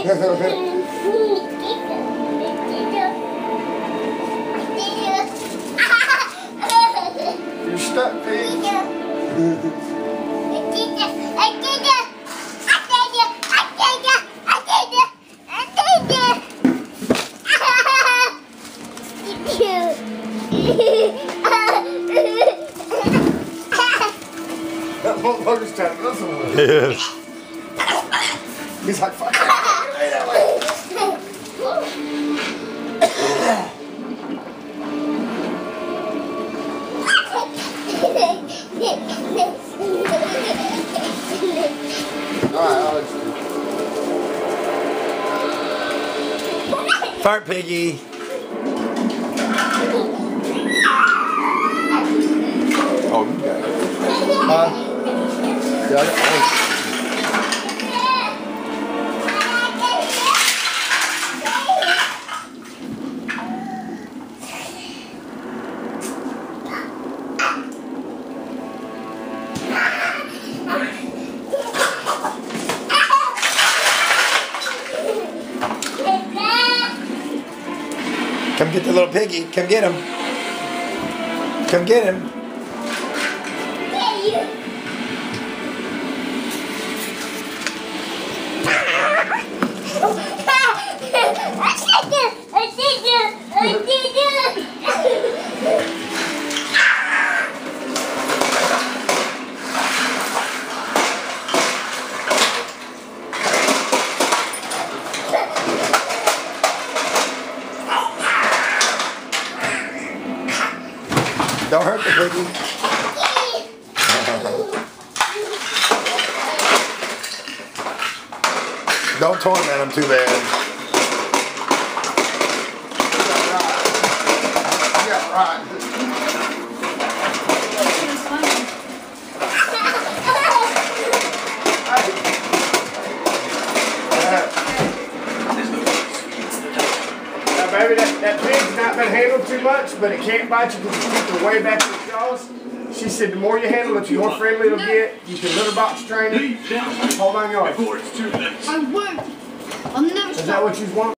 You're stuck, pig. That motherfucker's trying to listen to it. He's like, fuck. Hey, that way. Alright, Fart piggy. oh, you got it. Huh? Got it? Come get the little piggy. Come get him. Come get him. Don't hurt the piggy. Don't torment him too bad. Yeah, right. Now, baby, that pig's not been handled too much, but it can't bite you because you keep it way back in the jaws. She said the more you handle it, the more friendly it'll get. You can litter box train it. Hold on, yards. I won't. I'll never stop. Is that what you want?